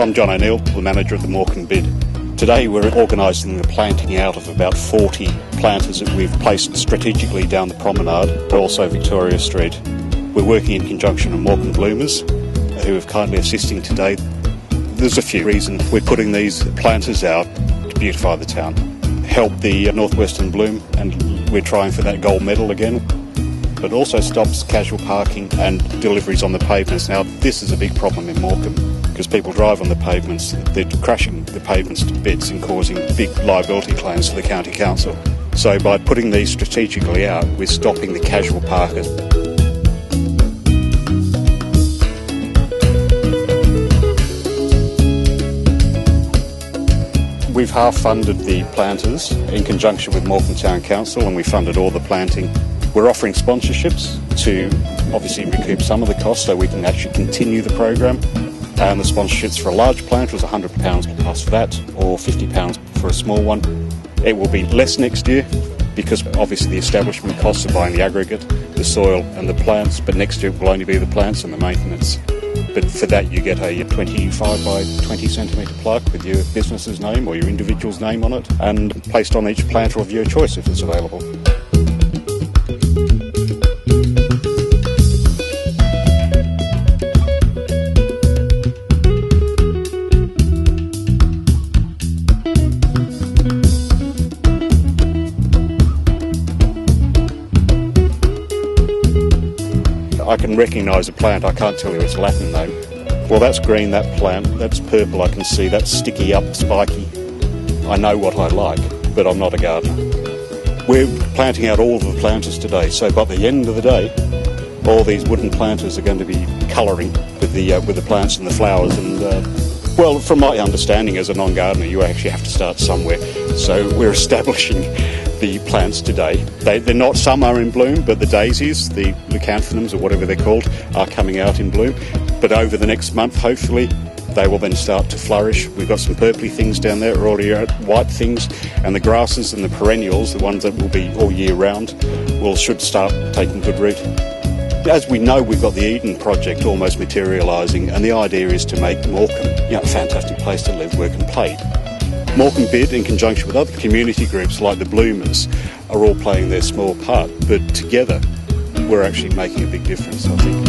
I'm John O'Neill, the manager of the Morecambe BID. Today we're organising the planting out of about 40 planters that we've placed strategically down the Promenade, but also Victoria Street. We're working in conjunction with Morecambe Bloomers, who are kindly assisting today. There's a few reasons we're putting these planters out to beautify the town, help the northwestern bloom, and we're trying for that gold medal again. But also stops casual parking and deliveries on the pavements. Now, this is a big problem in Morecambe because people drive on the pavements, they're crashing the pavements to bits and causing big liability claims to the County Council. So by putting these strategically out, we're stopping the casual parkers. We've half-funded the planters in conjunction with Morecambe Town Council, and we funded all the planting. We're offering sponsorships to obviously recoup some of the costs so we can actually continue the program. And the sponsorships for a large plant was £100 plus VAT or £50 for a small one. It will be less next year because obviously the establishment costs are buying the aggregate, the soil and the plants, but next year it will only be the plants and the maintenance. But for that you get a 25 by 20 centimetre plaque with your business's name or your individual's name on it, and placed on each planter of your choice if it's available. I can recognise a plant, I can't tell you its Latin name. Well, that's green, that plant, that's purple, I can see, that's sticky up, spiky. I know what I like, but I'm not a gardener. We're planting out all of the planters today, so by the end of the day, all these wooden planters are going to be colouring with the plants and the flowers. And well, from my understanding as a non-gardener, you actually have to start somewhere. So we're establishing the plants today. They're not, some are in bloom, but the daisies, the leucanthemums or whatever they're called, are coming out in bloom. But over the next month, hopefully, they will then start to flourish. We've got some purpley things down there, already white things, and the grasses and the perennials, the ones that will be all year round, should start taking good root. As we know, we've got the Eden project almost materialising, and the idea is to make Morecambe a fantastic place to live, work and play. Morecambe BID, in conjunction with other community groups like the Bloomers, are all playing their small part, but together we're actually making a big difference, I think.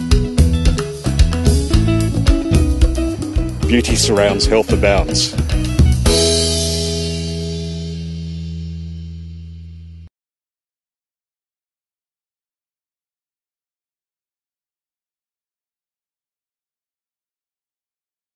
Beauty surrounds, health abounds.